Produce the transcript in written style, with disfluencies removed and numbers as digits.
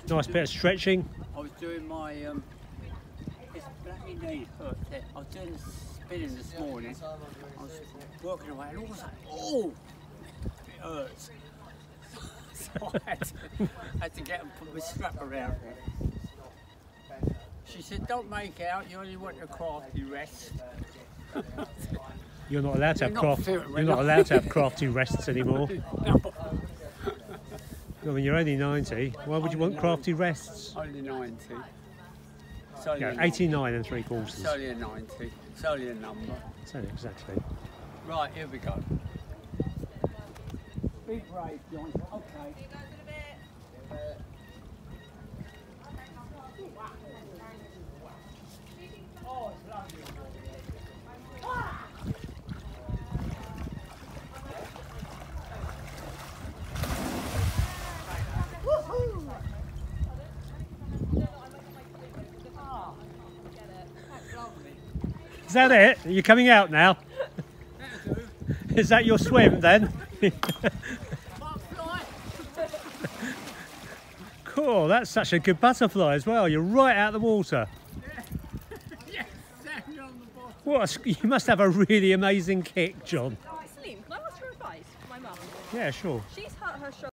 Nice bit of stretching. I was doing my this bloody knee hurt. I was doing the spinning this morning. I was working away and all of a sudden, oh, it hurts. So I had to get and put my strap around her. She said, "Don't make out. You only want your crafty rest." You're not allowed to have crafty rests anymore. No. I mean, you're only 90. Why would you want crafty rests? Only 90. It's only Yeah, 89 and 3/4. It's only a 90. It's only a number. So exactly. Right, here we go. Be brave, John. Okay. See you guys in a bit. Oh, it's lovely. Is that it? Are you coming out now? Is that your swim then? Cool, that's such a good butterfly as well. You're right out of the water. Yes, down on the bottom. What you must have a really amazing kick, John. Celine, can I ask for advice? My mum. Yeah, sure. She's hurt her shoulder.